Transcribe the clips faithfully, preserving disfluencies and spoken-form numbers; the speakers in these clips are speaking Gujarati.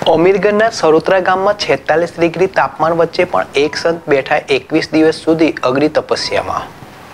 અમીરગઢના સરોત્રા ગામમાં છેતાલીસ ડિગ્રી તાપમાન વચ્ચે પણ એક સંત બેઠા એકવીસ દિવસ સુધી અગ્નિ તપસ્યામાં।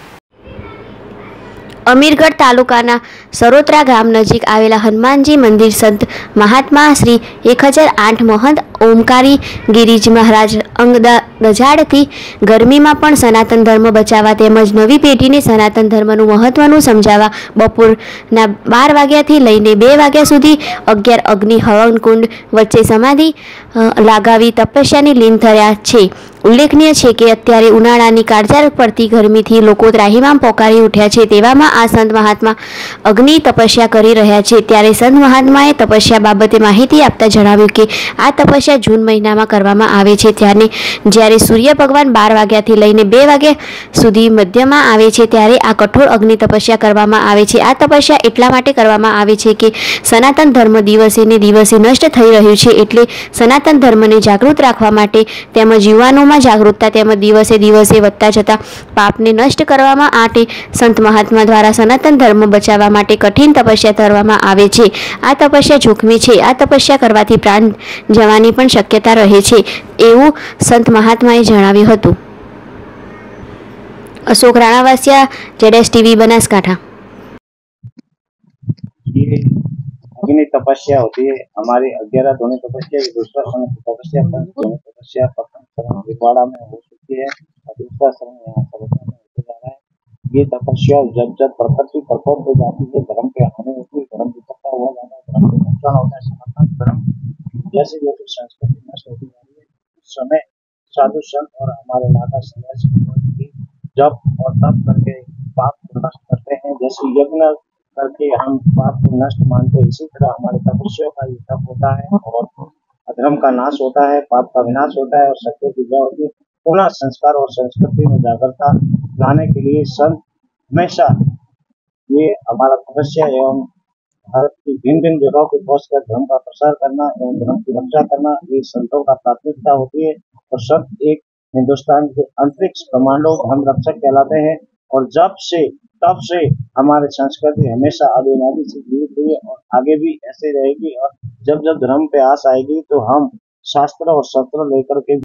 અમીરગઢ તાલુકાના સરોત્રા ગામ નજીક આવેલા હનુમાનજી મંદિર સંત મહાત્મા શ્રી એક હજાર આઠ મહંત ઓમકારી ગિરિજ મહારાજ અંગ દજાડથી ગરમીમાં પણ સનાતન ધર્મ બચાવવા તેમજ નવી પેઢીને સનાતન ધર્મનું મહત્વનું સમજાવવા બપોરના બાર વાગ્યાથી લઈને બે વાગ્યા સુધી અગિયાર અગ્નિ હવન કુંડ વચ્ચે સમાધિ લગાવી તપસ્યાની લીન થયા છે। ઉલ્લેખનીય છે કે અત્યારે ઉનાળાની કાળઝાળ પડતી ગરમીથી લોકો ત્રાહિમામ પોકારી ઉઠ્યા છે। તેવામાં આ સંત મહાત્મા અગ્નિ તપસ્યા કરી રહ્યા છે। ત્યારે સંત મહાત્માએ તપસ્યા બાબતે માહિતી આપતા જણાવ્યું કે આ તપસ્યા જૂન મહિનામાં કરવામાં આવે છે। ત્યારે જ્યારે સૂર્ય ભગવાન બાર વાગ્યાથી લઈને બે વાગ્યા સુધી મધ્યમાં આવે છે ત્યારે આ કઠોર અગ્નિ તપસ્યા કરવામાં આવે છે। આ તપસ્યા એટલા માટે કરવામાં આવે છે કે સનાતન ધર્મ દિવસે ને દિવસે નષ્ટ થઈ રહ્યું છે, એટલે સનાતન ધર્મને જાગૃત રાખવા માટે તેમજ યુવાનોમાં જાગૃતતા તેમજ દિવસે દિવસે વધતા જતા પાપને નષ્ટ કરવા માટે સંત મહાત્મા દ્વારા સનાતન ધર્મ બચાવવા માટે કઠિન તપસ્યા કરવામાં આવે છે। આ તપસ્યા જોખમી છે। આ તપસ્યા કરવાથી પ્રાણ જવાની પણ શક્યતા રહે છે, એવું સંત મહાત્માએ જણાવ્યું હતું। Ashok Ranavasiya, Z S TV, Banaskantha. अग्नि तपस्या होती है हमारी अग्यारह धोनी तपस्या, दूसरा शरण तपस्या, धोनी तपस्या प्रथम विवाड़ा में हो चुकी है और दूसरा शरण यहाँ सरोत्रा में होते जा रहा है। ये तपस्या जब जब प्रकृति प्रकोप हो जाती है, धर्म पे हानि होती है, धर्म विपत्ता हुआ जाता है, धर्म को नुकसान होता है, सनातन धर्म जैसे जैसे संस्कृति नष्ट होती जा रही है, उस समय साधु संत और हमारे माता सन्यासी जप और तप करके पाप को नष्ट करते हैं। जैसे यज्ञ करके हम पाप को नष्ट मानते हैं, इसी तरह हमारे तपस्या का ये तप होता है और अधर्म का नाश होता है, पाप का विनाश होता है और सत्य की जय होती है। पुनः संस्कार और संस्कृति में जागरूकता लाने के लिए संत हमेशा ये हमारा तपस्या एवं भारत की भिन्न भिन्न जगहों पर पहुंचकर धर्म का प्रसार करना एवं धर्म की रक्षा करना ये संतों का प्राथमिकता होती है। और संत एक हिंदुस्तान के अंतरिक्ष ब्रह्मांडों धर्म रक्षक कहलाते हैं और जब से तब से हमारी संस्कृति हमेशा आदिनादि से जीवित हुई है और आगे भी ऐसे रहेगी। और जब जब धर्म पे आस आएगी तो हम शास्त्र और शस्त्र लेकर के